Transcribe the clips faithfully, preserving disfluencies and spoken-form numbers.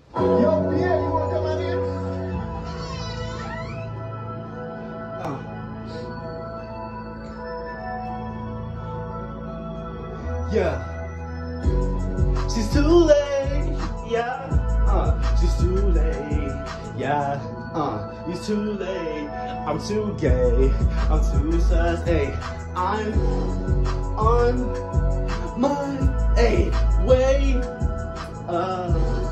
Yo, Pierre, you wanna come out here? Uh. Yeah. She's too late. Yeah. Uh. She's too late. Yeah. Uh. It's too late. I'm too gay. I'm too sus. Hey. I'm on my a way. Uh.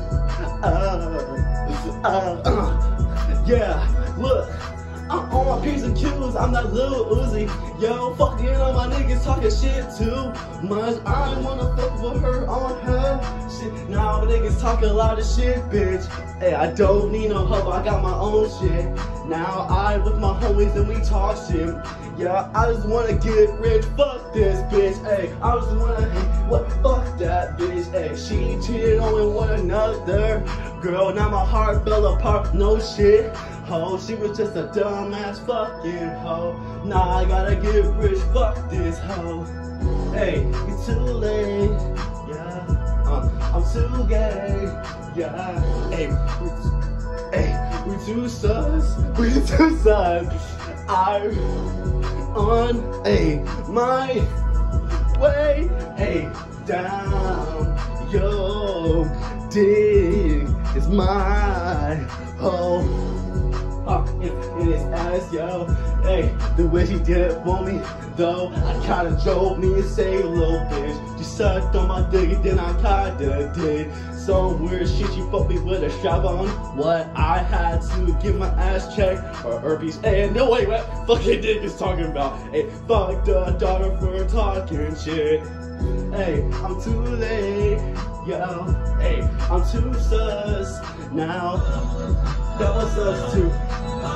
Uh. Uh. uh. Yeah. Look. I'm on my P's and Q's, I'm that little Uzi. Yo, fucking on my niggas talking shit too much. I don't wanna fuck with her on her shit. Now my niggas talking a lot of shit, bitch. Hey, I don't need no help, I got my own shit. Now I with my homies and we talk shit. Yeah, I just wanna get rich, fuck this bitch. Hey, I just wanna, hey, what, fuck that bitch. Hey, she cheated on one another girl, now my heart fell apart, no shit. Ho, she was just a dumbass fucking hoe. Nah, I gotta get rich, fuck this hoe. Hey, it's too late, yeah. Uh, I'm too gay, yeah. Hey, we, hey, we too sus, we too sus. I'm on a my way, hey, down. Yo, dig is my hoe. Uh, in, in his ass, yo. Hey, the way she did it for me, though, I kinda drove me insane, little bitch. She sucked on my dick and then I kinda did some weird shit. She fucked me with a strap on. What? I had to get my ass checked for herpes. Hey, no, wait, what fucking dick is talking about? Hey, fuck the daughter for talking shit. Hey, I'm too late, yo. Hey, I'm too sus now. That was us too.